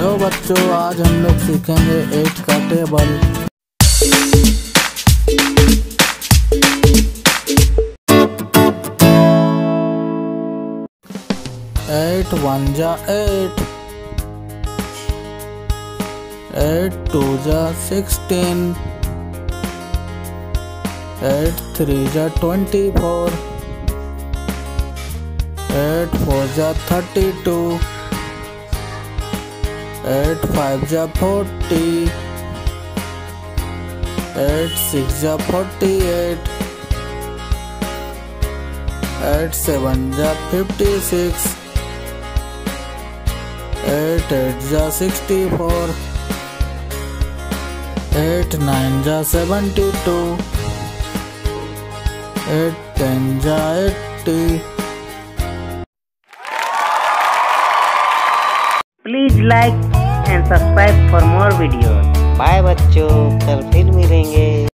Hello बच्चों, आज हम लोग सीखेंगे 8 का टेबल। 8 1 जा 8, 8 2 जा 16, 8 3 जा 24, 8 4 जा 32, 8 5 जा 40, 8 6 जा 48, 8 7 जा 56, 8 8 जा 64, 8 9 जा 72, 8 10 जा 80। Please like and subscribe for more videos. Bye बच्चों, कल फिर मिलेंगे।